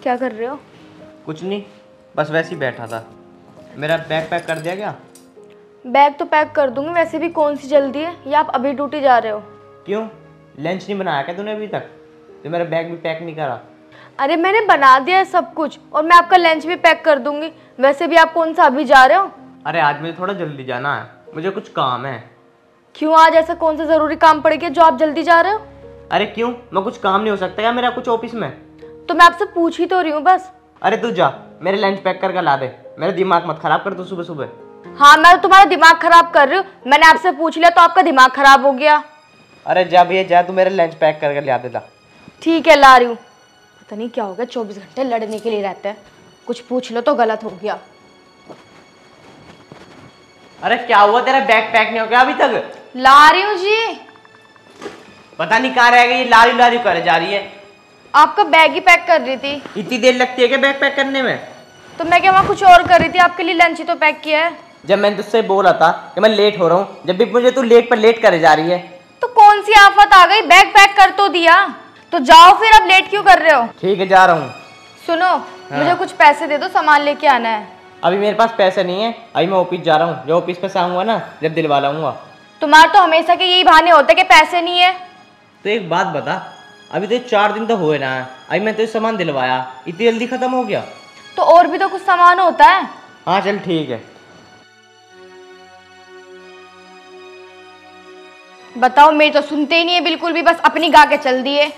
क्या कर रहे हो? कुछ नहीं, बस वैसे ही बैठा था। मेरा बैग पैक कर दिया क्या? बैग तो पैक कर दूंगी, वैसे भी कौन सी जल्दी है, या आप अभी ड्यूटी जा रहे हो? क्यों, लंच नहीं बनाया क्या तूने अभी तक? तो मेरा बैग भी पैक नहीं करा? अरे मैंने बना दिया है सब कुछ, और मैं आपका लंच भी पैक कर दूंगी। वैसे भी आप कौन सा अभी जा रहे हो? अरे आज मुझे थोड़ा जल्दी जाना है, मुझे कुछ काम है। क्यों, आज ऐसा कौन सा जरूरी काम पड़ गया जो आप जल्दी जा रहे हो? अरे क्यों, मैं कुछ काम नहीं हो सकता क्या मेरा कुछ ऑफिस में? तो मैं आपसे पूछ ही तो रही हूँ बस। अरे तू जा, मेरे लंच पैक करके ला दे। मेरा दिमाग मत खराब कर तू सुबह सुबह। हाँ, मैं तो तुम्हारा दिमाग खराब कर रही हूँ। मैंने आपसे पूछ लिया तो आपका दिमाग खराब हो गया। अरे जा भैया जा, तू मेरे लंच पैक करके ला देता। ठीक है, ला रही हूँ। पता नहीं क्या हो गया, 24 घंटे लड़ने के लिए रहते हैं। कुछ पूछ लो तो गलत हो गया। अरे क्या हुआ, तेरा बैग पैक नहीं हो गया अभी तक? ला रही हूँ जी। पता नहीं कहाँ रह गई, लारी लारी करे जा रही है। आपका बैग ही पैक कर रही थी। इतनी देर लगती है क्या बैग पैक करने में? तो मैं क्या वहाँ कुछ और कर रही थी, आपके लिए लंच ही तो पैक किया है। जब मैंने तुझसे बोला था कि मैं लेट हो रहा हूँ, जब भी मुझे तू लेट पर लेट करे जा रही है। तो कौन सी आफत आ गई, बैग पैक कर तो दिया। तो जाओ फिर, अब लेट क्यों कर रहे हो? ठीक है जा रहा हूँ। सुनो, मुझे कुछ पैसे दे दो, सामान लेके आना है। अभी मेरे पास पैसे नहीं है, अभी मैं ऑफिस जा रहा हूँ। जब ऑफिस पे से आऊंगा ना, जब दिलवा लाऊंगा। तुम्हारे तो हमेशा के यही बहाने होते कि पैसे नहीं है। तो एक बात बता, अभी तो 4 दिन तो हुए ना, अभी मैं तो सामान दिलवाया, इतनी जल्दी खत्म हो गया? तो और भी तो कुछ सामान होता है। हाँ चल ठीक है। बताओ, मेरी तो सुनते ही नहीं है बिल्कुल भी, बस अपनी गा के चल दिए।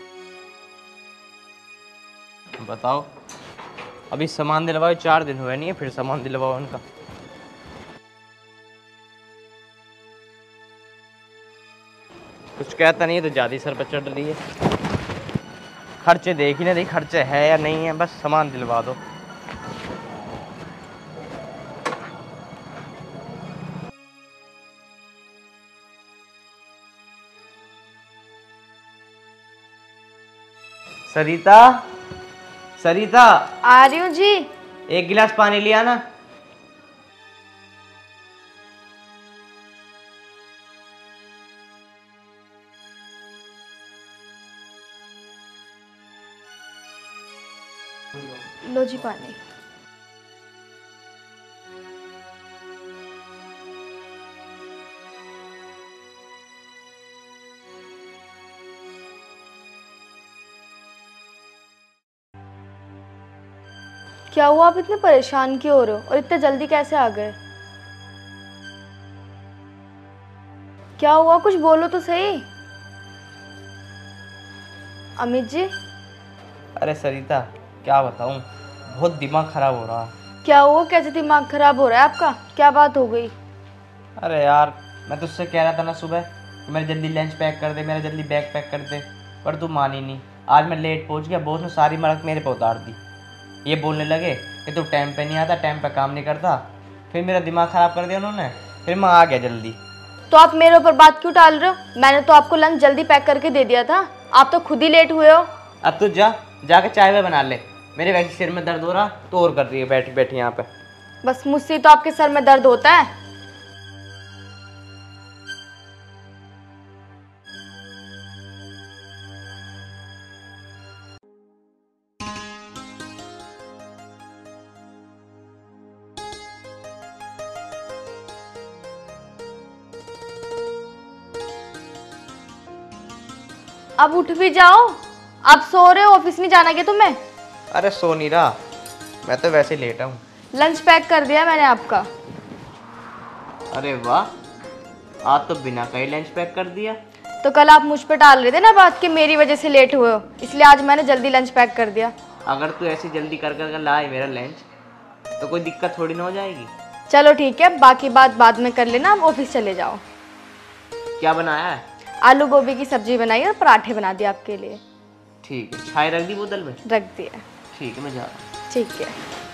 बताओ, अभी सामान दिलवाए 4 दिन हुए नहीं है, फिर सामान दिलवाओ उनका। कुछ कहता नहीं है तो ज्यादा सर पर चढ़ रही है। खर्चे देख ही नहीं, खर्चे है या नहीं है, बस सामान दिलवा दो। सरिता, सरिता आ रही हूँ जी। एक गिलास पानी लिया ना। लो जी पानी। क्या हुआ, आप इतने परेशान क्यों हो रहे हो, और इतने जल्दी कैसे आ गए? क्या हुआ, कुछ बोलो तो सही। अमित जी। अरे सरिता क्या बताऊं, बहुत दिमाग खराब हो रहा। क्या हुआ, कैसे दिमाग खराब हो रहा है आपका, क्या बात हो गई? अरे यार, मैं तुझसे कह रहा था ना सुबह कि मेरा जल्दी लंच पैक कर दे, मेरा जल्दी बैग पैक कर दे, पर तू मानी नहीं। आज मैं लेट पहुंच गया, बॉस ने सारी मड़क मेरे पे उतार दी। ये बोलने लगे कि तू टाइम पे नहीं आता, टाइम पे काम नहीं करता। फिर मेरा दिमाग ख़राब कर दिया उन्होंने, फिर मैं आ गया जल्दी। तो आप मेरे ऊपर बात क्यों टाल रहे हो? मैंने तो आपको लंच जल्दी पैक करके दे दिया था, आप तो खुद ही लेट हुए हो। अब तू जाके चाय वाय बना ले, मेरे वैसे सिर में दर्द हो रहा तो और कर रही है बैठी बैठी यहाँ पे। बस मुझसे तो आपके सर में दर्द होता है। अब उठ भी जाओ, आप सो रहे हो, ऑफिस नहीं जाना क्या तुम्हें? अरे सो नहीं रहा, मैं तो वैसे लेट हूँ। लंच पैक कर दिया मैंने आपका। अरे वाह, आज तो बिना कहीं लंच पैक कर दिया। तो कल आप मुझ पे टाल रहे थे ना बात कि मेरी वजह से लेट हुए हो, इसलिए आज मैंने जल्दी लंच पैक कर दिया। अगर तू ऐसी जल्दी कर कर लाए मेरा लंच तो कोई दिक्कत थोड़ी ना हो जाएगी। चलो ठीक है, बाकी बात बाद में कर लेना, आप ऑफिस चले जाओ। क्या बनाया है? आलू गोभी की सब्जी बनाई और पराठे बना दिए आपके लिए। ठीक है, चाय रख दी बोतल में? रख दिया। ठीक है, मैं जा रहा हूँ। ठीक है।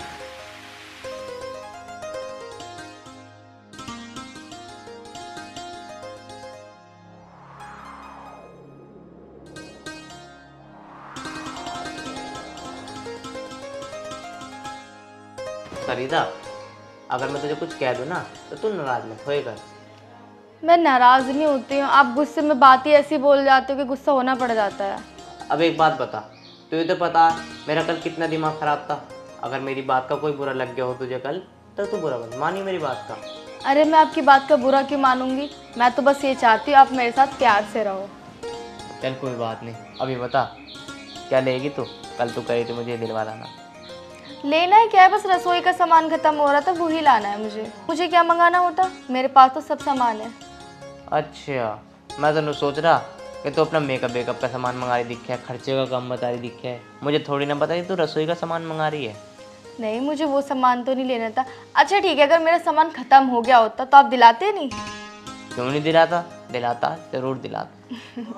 सरिता, अगर मैं तुझे कुछ कह दूँ ना तो तू नाराज मत होएगा। मैं नाराज नहीं होती हूँ, आप गुस्से में बात ही ऐसी बोल जाते हो कि गुस्सा होना पड़ जाता है। अब एक बात बता, तुझे तो पता है मेरा कल कितना दिमाग ख़राब था। अगर मेरी बात का कोई बुरा लग गया हो तुझे कल, तो तू बुरा मत मानी मेरी बात का। अरे मैं आपकी बात का बुरा क्यों मानूंगी, मैं तो बस ये चाहती हूँ आप मेरे साथ प्यार से रहो। चल कोई बात नहीं, अभी बता क्या लेगी तू? कल तू कही थी मुझे दिलवा लाना। लेना ही क्या है, बस रसोई का सामान खत्म हो रहा था, वही लाना है मुझे क्या मंगाना होता, मेरे पास तो सब सामान है। अच्छा, मैं तो सोच रहा कि तू अपना मेकअप का सामान मंगा रही दिखे, खर्चे का कम बता रही दिखे, मुझे थोड़ी ना पता तू रसोई का सामान मंगा रही है। नहीं, मुझे वो सामान तो नहीं लेना था। अच्छा ठीक है, अगर मेरा सामान ख़त्म हो गया होता तो आप दिलाते नहीं? क्यों नहीं दिलाता, दिलाता जरूर दिलाता।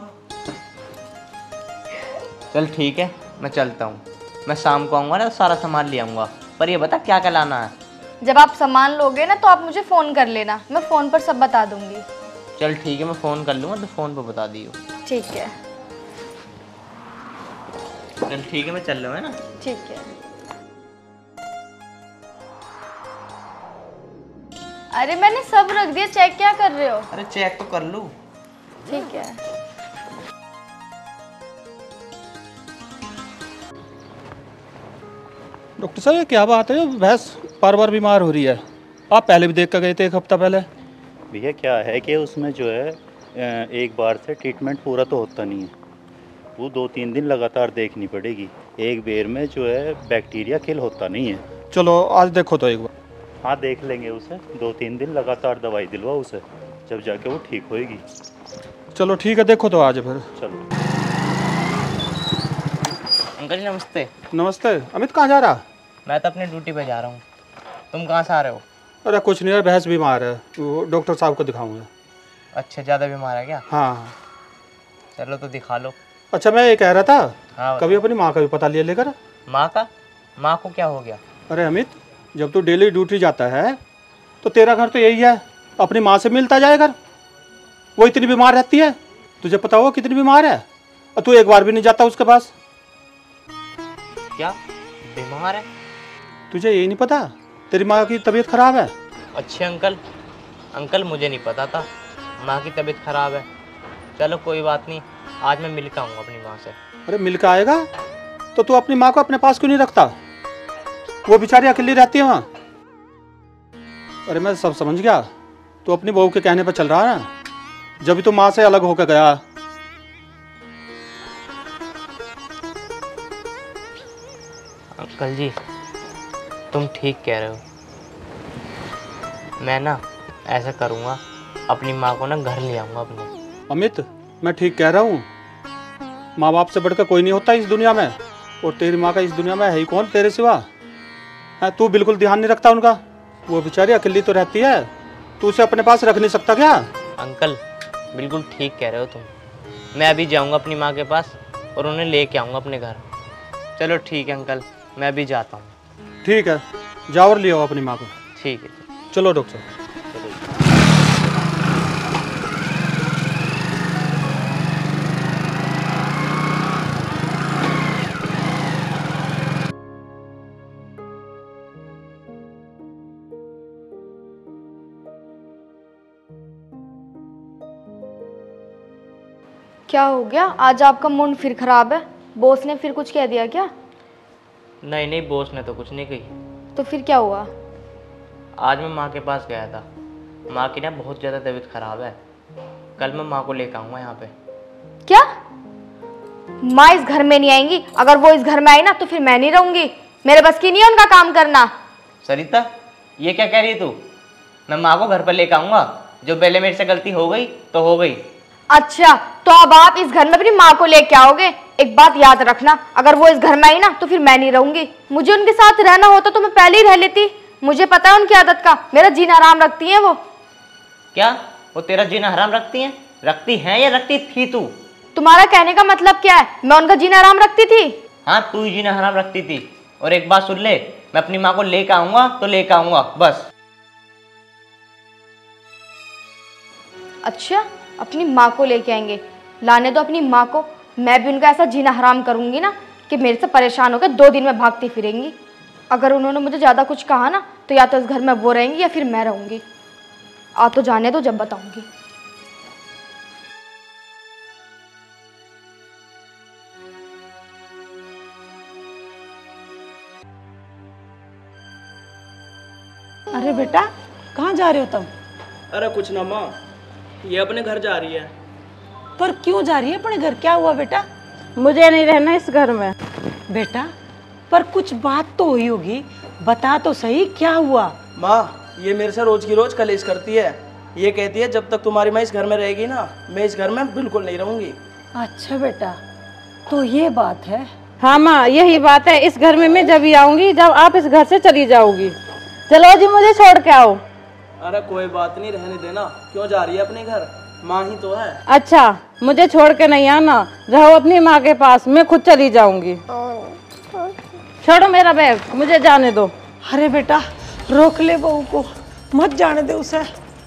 चल ठीक है, मैं चलता हूँ। मैं शाम को आऊँगा ना तो सारा सामान ले आऊँगा, पर ये बता क्या क्या लाना है। जब आप सामान लोगे ना तो आप मुझे फ़ोन कर लेना, मैं फ़ोन पर सब बता दूँगी। चल ठीक है, मैं फ़ोन कर लूँगा तो फ़ोन पर बता दियो। ठीक है। चल ठीक है, मैं चल रहा हूँ, है ना? ठीक है। अरे मैंने सब रख दिया, चेक क्या कर रहे हो? अरे चेक तो कर लूँ। ठीक है। डॉक्टर साहब ये क्या बात है, भैंस बार बार बीमार हो रही है? आप पहले भी देख कर गए थे एक हफ्ता पहले। भैया क्या है कि उसमें जो है एक बार से ट्रीटमेंट पूरा तो होता नहीं है, वो 2-3 दिन लगातार देखनी पड़ेगी। एक बेर में जो है बैक्टीरिया किल होता नहीं है। चलो आज देखो तो एक बार। हाँ देख लेंगे उसे, 2-3 दिन लगातार दवाई दिलवा उसे, जब जाके वो ठीक होएगी। चलो ठीक है, देखो तो आज फिर। चलो। अंकल जी नमस्ते। नमस्ते। अमित कहाँ जा रहा? मैं तो अपनी ड्यूटी पे जा रहा हूँ, तुम कहाँ से आ रहे हो? अरे कुछ नहीं यार, भैंस बीमार है, वो डॉक्टर साहब को दिखाऊंगा। अच्छा, ज़्यादा बीमार है क्या? हाँ। चलो तो दिखा लो। अच्छा मैं ये कह रहा था, हाँ कभी अपनी माँ का भी पता लिया लेकर। माँ का? माँ को क्या हो गया? अरे अमित, जब तू डेली ड्यूटी जाता है तो तेरा घर तो यही है, अपनी माँ से मिलता जाए घर। वो इतनी बीमार रहती है, तुझे पता हो कितनी बीमार है, और तू एक बार भी नहीं जाता उसके पास। क्या बीमार है? तुझे यही नहीं पता तेरी माँ की तबीयत खराब है? अच्छे अंकल मुझे नहीं पता था माँ की तबीयत खराब है। चलो कोई बात नहीं, आज मैं मिल के आऊँगा अपनी माँ से। अरे मिल के आएगा तो तू अपनी माँ को अपने पास क्यों नहीं रखता? वो बेचारी अकेली रहती है वहाँ। अरे मैं सब समझ गया, तू अपनी बहू के कहने पर चल रहा है ना, जब भी तू माँ से अलग होकर गया। अंकल जी तुम ठीक कह रहे हो, मैं ना ऐसा करूँगा, अपनी माँ को ना घर ले आऊँगा अपने। अमित मैं ठीक कह रहा हूँ, माँ बाप से बढ़कर कोई नहीं होता इस दुनिया में, और तेरी माँ का इस दुनिया में है ही कौन तेरे सिवा? है तू बिल्कुल ध्यान नहीं रखता उनका, वो बेचारी अकेली तो रहती है, तू उसे अपने पास रख नहीं सकता क्या? अंकल बिल्कुल ठीक कह रहे हो तुम, मैं अभी जाऊँगा अपनी माँ के पास और उन्हें लेके आऊँगा अपने घर। चलो ठीक है अंकल, मैं अभी जाता हूँ। ठीक है, जाओ और ले आओ अपनी माँ को। ठीक है। चलो डॉक्टर। क्या हो गया, आज आपका मूड फिर खराब है? बॉस ने फिर कुछ कह दिया क्या? नहीं बॉस ने तो कुछ नहीं कही। तो फिर क्या हुआ? आज मैं माँ के पास गया था, माँ की ना बहुत ज़्यादा तबीयत खराब है, कल मैं माँ को लेकर आऊँगा यहाँ पे। क्या? माँ इस घर में नहीं आएंगी? अगर वो इस घर में आई ना तो फिर मैं नहीं रहूंगी, मेरे बस की नहीं है उनका काम करना। सरिता ये क्या कह रही है तू? मैं माँ को घर पर लेकर आऊँगा, जो पहले मेरे से गलती हो गई तो हो गई। अच्छा तो अब आप इस घर में अपनी माँ को लेके आओगे? एक बात याद रखना, अगर वो इस घर में आई ना तो फिर मैं नहीं रहूंगी। मुझे उनके साथ रहना होता तो मैं पहले ही रह लेती, मुझे पता है उनकी आदत का, मेरा जीना हराम रखती है वो। क्या वो तेरा जीना हराम रखती हैं? रखती हैं या रखती थी तू? तुम्हारा कहने का मतलब क्या है? मैं उनका जीना हराम रखती थी? हाँ तू ही जीना हराम रखती थी। और एक बात सुन ले, मैं अपनी माँ को लेकर आऊँगा तो लेकर आऊँगा बस। अच्छा अपनी माँ को लेके आएंगे, लाने दो अपनी माँ को, मैं भी उनका ऐसा जीना हराम करूंगी ना कि मेरे से परेशान होकर 2 दिन में भागती फिरेंगी। अगर उन्होंने मुझे ज़्यादा कुछ कहा ना तो या तो इस घर में वो रहेंगी या फिर मैं रहूंगी। आ तो जाने दो, जब बताऊंगी। अरे बेटा कहाँ जा रहे हो तुम? अरे कुछ ना माँ, ये अपने घर जा रही है। पर क्यों जा रही है अपने घर? क्या हुआ बेटा? मुझे नहीं रहना इस घर में। बेटा पर कुछ बात तो हुई होगी, बता तो सही क्या हुआ? माँ ये मेरे से रोज की रोज कलेश करती है। ये कहती है जब तक तुम्हारी माँ इस घर में रहेगी ना, मैं इस घर में बिल्कुल नहीं रहूंगी। अच्छा बेटा, तो ये बात है। हाँ माँ यही बात है। इस घर में मैं जब ही आऊंगी जब आप इस घर से चली जाओगी। चलो जी मुझे छोड़ के आओ। अरे कोई बात नहीं, रहने देना। क्यों जा रही है अपने घर? माँ ही तो है। अच्छा मुझे छोड़ के नहीं आना, रहो अपनी माँ के पास, मैं खुद चली जाऊंगी। छोड़ो मेरा बैग, मुझे जाने दो। अरे बेटा रोक ले बहू को, मत जाने दे उसे।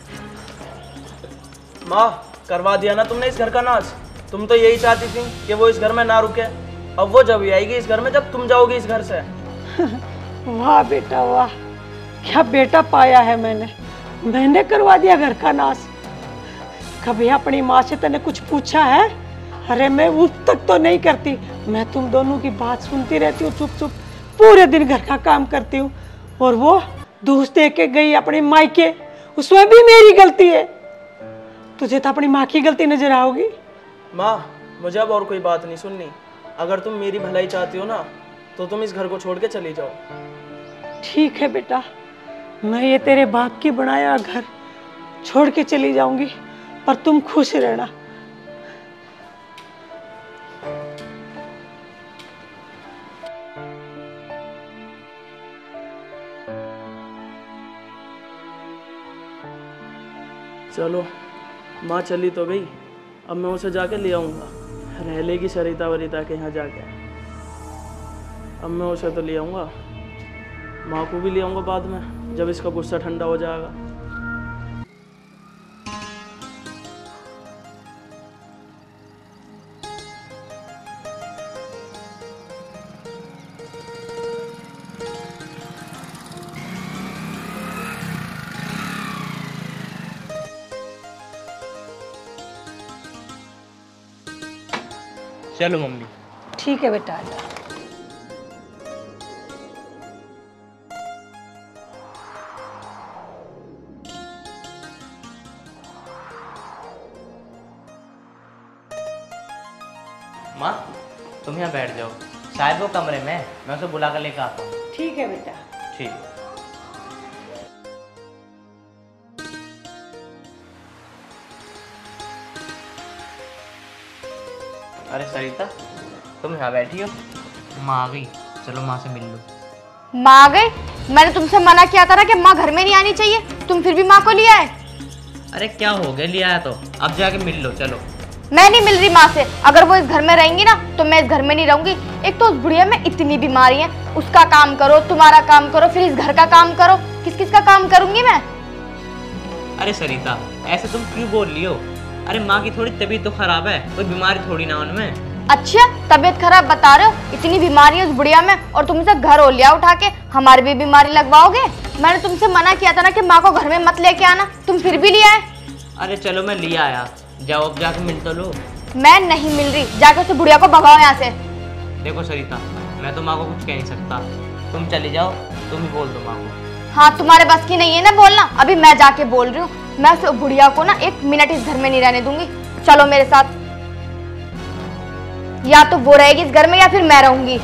माँ करवा दिया ना तुमने इस घर का नाश। तुम तो यही चाहती थी कि वो इस घर में ना रुके। अब वो जब ही आएगी इस घर में जब तुम जाओगी इस घर से। वाह बेटा वाह, क्या बेटा पाया है मैंने करवा दिया घर का नाश। कभी अपनी माँ से तूने कुछ पूछा है? अरे मैं उस तक तो नहीं करती, मैं तुम दोनों की बात सुनती रहती हूँ चुप चुप, पूरे दिन घर का काम करती हूँ। और वो दूध दे के गई अपने मायके, उसमें भी मेरी गलती है। तुझे तो अपनी माँ की गलती नजर आओगी। माँ मुझे अब और कोई बात नहीं सुननी। अगर तुम मेरी भलाई चाहती हो ना तो तुम इस घर को छोड़ के चली जाओ। ठीक है बेटा, मैं ये तेरे बाप की बनाया घर छोड़ के चली जाऊंगी, पर तुम खुश रहना। चलो माँ चली तो गई, अब मैं उसे जाके ले आऊँगा। रह लेगी सरिता वरिता के यहाँ जाके। अब मैं उसे तो ले आऊँगा, माँ को भी ले आऊँगा बाद में जब इसका गुस्सा ठंडा हो जाएगा। चलो मम्मी। ठीक है बेटा। माँ तुम यहाँ बैठ जाओ, शायद वो कमरे में, मैं उसे बुला कर लेकर आता हूँ। ठीक है बेटा। ठीक। अरे सरिता तुम यहाँ बैठी हो, माँ आ गई, चलो माँ से मिल लो। माँ आ गई? मैंने तुमसे मना किया था ना कि माँ घर में नहीं आनी चाहिए, तुम फिर भी माँ को ले आए। अरे क्या हो गया, लिया है तो अब जाके मिल लो। चलो मैं नहीं मिल रही माँ से। अगर वो इस घर में रहेंगी ना तो मैं इस घर में नहीं रहूंगी। एक तो उस बुढ़िया में इतनी बीमारी है, उसका काम करो, तुम्हारा काम करो, फिर इस घर का काम करो। किस किस का काम करूंगी मैं? अरे सरिता ऐसे तुम क्यों बोल रही हो? अरे माँ की थोड़ी तबीयत तो खराब है, कोई बीमारी थोड़ी ना उनमें। अच्छा तबीयत खराब बता रहे हो? इतनी बीमारी है उस बुढ़िया में और तुम इसे घर हो लिया उठा के हमारी भी बीमारी लगवाओगे? मैंने तुमसे मना किया था ना कि माँ को घर में मत लेके आना, तुम फिर भी ले आए। अरे चलो मैं लिया आया, जाओ अब जाके मिल तो लो। मैं नहीं मिल रही, जाके उस बुढ़िया को भगाओ यहाँ से। देखो सरिता मैं तो माँ को कुछ कह नहीं सकता, तुम चली जाओ, तुम ही बोल दो माँ को। हाँ तुम्हारे बस की नहीं है ना बोलना, अभी मैं जाके बोल रही हूँ। मैं उस बुढ़िया को ना 1 मिनट इस घर में नहीं रहने दूंगी। चलो मेरे साथ, या तो वो रहेगी इस घर में या फिर मैं रहूंगी।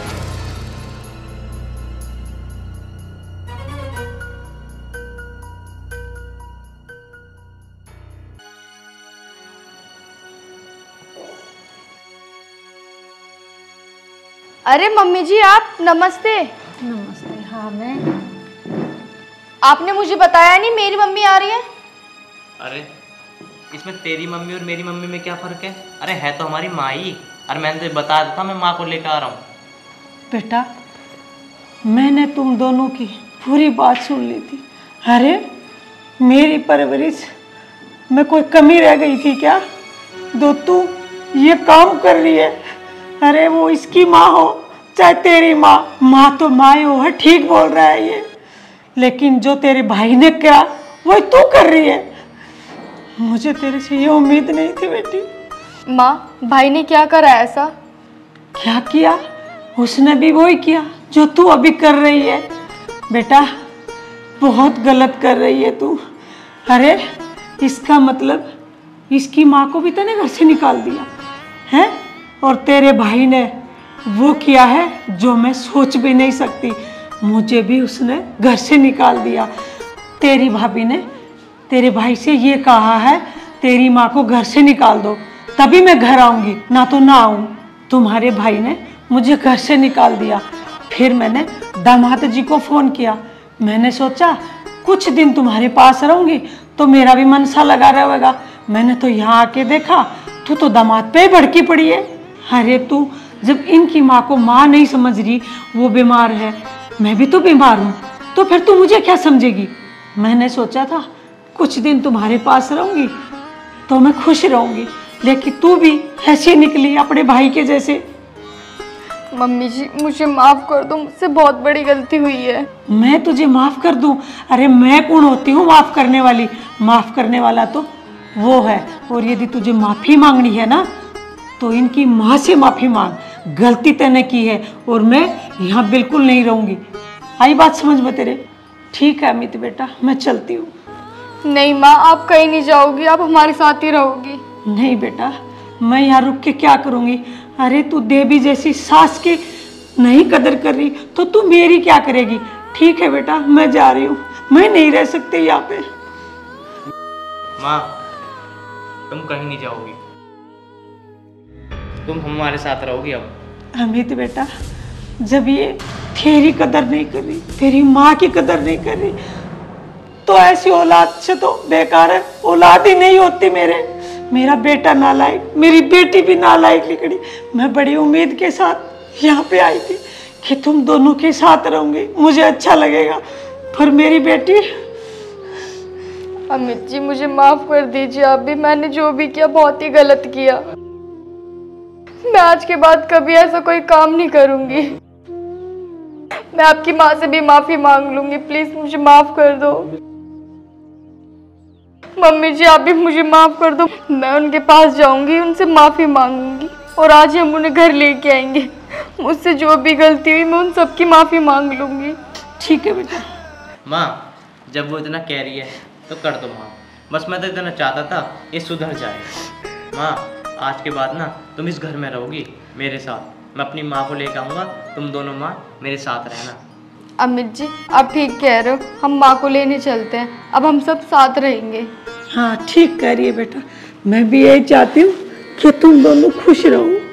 अरे मम्मी जी आप, नमस्ते। नमस्ते। हाँ मैं। आपने मुझे बताया नहीं मेरी मम्मी आ रही है। अरे इसमें तेरी मम्मी और मेरी मम्मी में क्या फ़र्क है? अरे है तो हमारी माँ ही, और मैंने तो बता दिया था मैं माँ को लेकर आ रहा हूँ। बेटा मैंने तुम दोनों की पूरी बात सुन ली थी। अरे मेरी परवरिश में कोई कमी रह गई थी क्या? दो तू ये काम कर रही है। अरे वो इसकी माँ हो चाहे तेरी माँ, माँ तो माँ हो है, ठीक बोल रहा है ये। लेकिन जो तेरे भाई ने किया वही तू कर रही है। मुझे तेरे से ये उम्मीद नहीं थी बेटी। माँ भाई ने क्या करा ऐसा? क्या किया? उसने भी वही किया जो तू अभी कर रही है। बेटा बहुत गलत कर रही है तू। अरे इसका मतलब इसकी माँ को भी तूने घर से निकाल दिया है, और तेरे भाई ने वो किया है जो मैं सोच भी नहीं सकती, मुझे भी उसने घर से निकाल दिया। तेरी भाभी ने तेरे भाई से ये कहा है तेरी माँ को घर से निकाल दो तभी मैं घर आऊँगी, ना तो ना आऊँ। तुम्हारे भाई ने मुझे घर से निकाल दिया। फिर मैंने दामाद जी को फ़ोन किया, मैंने सोचा कुछ दिन तुम्हारे पास रहूँगी तो मेरा भी मन सा लगा रहेगा। मैंने तो यहाँ आके देखा तू तो दामाद पे भड़की पड़ी है। अरे तू जब इनकी माँ को माँ नहीं समझ रही, वो बीमार है, मैं भी तो बीमार हूँ, तो फिर तू मुझे क्या समझेगी। मैंने सोचा था कुछ दिन तुम्हारे पास रहूँगी तो मैं खुश रहूँगी, लेकिन तू भी ऐसी निकली अपने भाई के जैसे। मम्मी जी मुझे माफ़ कर दो, मुझसे बहुत बड़ी गलती हुई है। मैं तुझे माफ़ कर दूं? अरे मैं कौन होती हूँ माफ़ करने वाली? माफ़ करने वाला तो वो है। और यदि तुझे माफ़ी मांगनी है ना तो इनकी माँ से माफ़ी मांग। गलती तूने की है और मैं यहाँ बिल्कुल नहीं रहूँगी। आई बात समझ में तेरे? ठीक है अमित बेटा, मैं चलती हूँ। नहीं माँ, आप कहीं नहीं जाओगी, आप हमारे साथ ही रहोगी। नहीं बेटा, मैं यहाँ रुक के क्या करूँगी? अरे तू देवी जैसी सास की नहीं कदर कर रही तो तू मेरी क्या करेगी? ठीक है बेटा, मैं जा रही हूँ, मैं नहीं रह सकती यहाँ पे। माँ तुम कहीं नहीं जाओगी, तुम हमारे साथ रहोगी अब। अमित बेटा, जब ये तेरी कदर नहीं कर रही, तेरी माँ की कदर नहीं कर रही, तो ऐसी औलाद से तो बेकार है, औलाद ही नहीं होती। मेरा बेटा नालायक, मेरी बेटी भी नालायक निकली। मैं बड़ी उम्मीद के साथ यहाँ पे आई थी कि तुम दोनों के साथ रहूंगी, मुझे अच्छा लगेगा, पर मेरी बेटी। अमित जी मुझे माफ़ कर दीजिए, आप भी, मैंने जो भी किया बहुत ही गलत किया। मैं आज के बाद कभी ऐसा कोई काम नहीं करूँगी। मैं आपकी माँ से भी माफ़ी मांग लूँगी, प्लीज़ मुझे माफ़ कर दो। मम्मी जी आप भी मुझे माफ़ कर दो, मैं उनके पास जाऊंगी, उनसे माफ़ी मांगूंगी और आज हम उन्हें घर लेके आएंगे। मुझसे जो भी गलती हुई मैं उन सबकी माफ़ी मांग लूंगी। ठीक है बेटा। माँ जब वो इतना कह रही है तो कर दो माँ, बस मैं तो इतना चाहता था ये सुधर जाए। माँ आज के बाद ना तुम इस घर में रहोगी मेरे साथ, मैं अपनी माँ को लेकर आऊँगा, तुम दोनों माँ मेरे साथ रहना। अमित जी आप ठीक कह रहे हो, हम माँ को लेने चलते हैं, अब हम सब साथ रहेंगे। हाँ ठीक कह रही है बेटा, मैं भी यही चाहती हूँ कि तुम दोनों खुश रहो।